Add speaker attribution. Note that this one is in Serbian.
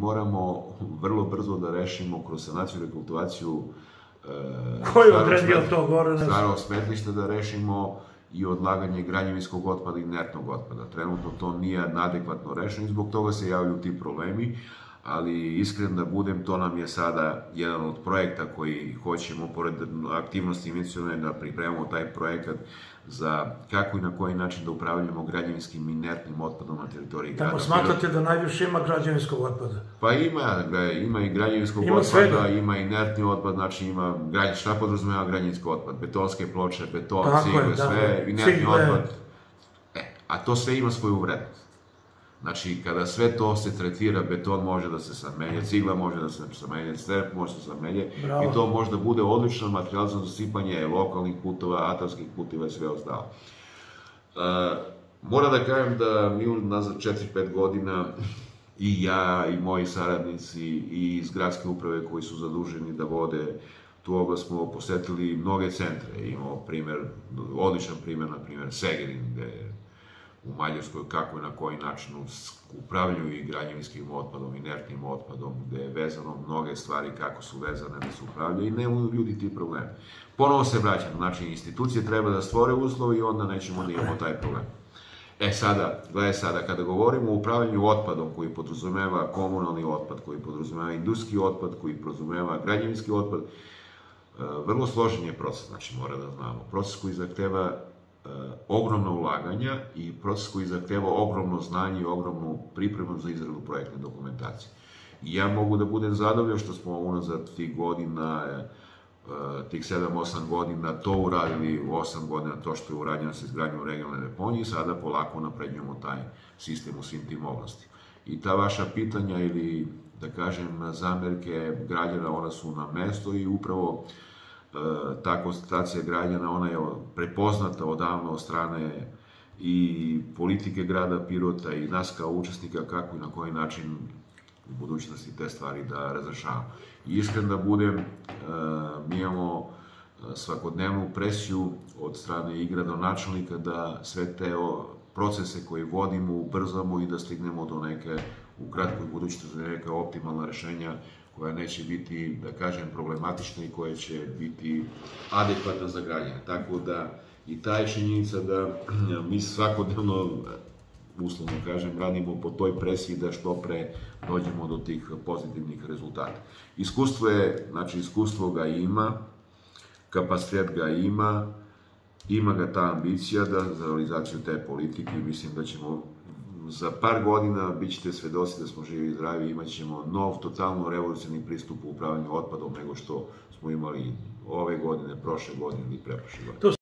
Speaker 1: moramo vrlo brzo da rešimo kroz sanaciju i rekultivaciju starog smetlišta, da rešimo i odlaganje građevinskog otpada i inertnog otpada. Trenutno to nije adekvatno rešeno i zbog toga se javljaju ti problemi, ali iskren da budem, to nam je sada jedan od projekta koji hoćemo, pored aktivnosti investicione, da pripremamo taj projekat za kako i na koji način da upravljamo građevinskim inertnim otpadom na teritoriji grada.
Speaker 2: Tamo smatrate da najviše ima građevinskog otpada?
Speaker 1: Pa ima i građevinskog otpada, ima inertni otpad, znači šta podrazumeva građevinski otpad? Betonske ploče, beton, cigle, sve, inertni otpad. A to sve ima svoju vrednost. Znači, kada sve to se tretira, beton može da se samenje, cigla može da se samenje, strep može da se samenje i to može da bude odličan materijal za zasipanje lokalnih putova, atarskih puteva i sve ostalo. Moram da kažem da mi nazad 4-5 godina i ja i moji saradnici i iz gradske uprave koji su zaduženi da vode tu oblast smo posetili mnoge centre. Imamo odličan primer, na primjer Segerin, gde u Mađarskoj kako i na koji način upravljaju i građevinskim otpadom, inertnim otpadom, gde je vezano mnoge stvari kako su vezane da se upravljaju i nemaju ljudi ti problemi. Ponovo se vraćam, znači institucije treba da stvore uslove i onda nećemo da imamo taj problem. Gledaj sada, kada govorimo o upravljanju otpadom koji podrazumeva komunalni otpad, koji podrazumeva industrijski otpad, koji podrazumeva građevinski otpad, vrlo složen je proces, znači mora da znamo. Proces koji zahteva ogromna ulaganja i proces koji zahteva ogromno znanje i ogromnu pripremu za izradu projektne dokumentacije. I ja mogu da budem zadovoljan što smo unazad tih godina, tih 7-8 godina to uradili, u 8 godina to što je urađeno sa izgradnjom regionalne deponije i sada polako napređujemo taj sistem u svim tim oblastima. I ta vaša pitanja ili, da kažem, zamerke građana, ona su na mesto i upravo ta konstatacija građana, ona je prepoznata odavno od strane i politike grada Pirota i nas kao učesnika kako i na koji način u budućnosti te stvari da razrešavamo. I iskren da budem, mi imamo svakodnevnu presiju od strane i gradonačelnika da sve te procese koje vodimo ubrzamo i da stignemo do neke, u kratkoj budućnosti, neka optimalna rešenja koja neće biti, da kažem, problematična i koja će biti adekvatna za građane. Tako da i ta je činjenica da mi svakodnevno, uslovno kažem, radimo po toj presiji da što pre dođemo do tih pozitivnih rezultata. Iskustvo je, znači iskustvo ga ima, kapacitet ga ima ga ta ambicija za realizaciju te politike i mislim da ćemo za par godina, bit ćete svedoci da smo živi i zdravi, imat ćemo nov, totalno revolucionarni pristup u upravljanju otpadom nego što smo imali ove godine, prošle godine ili preprošle godine.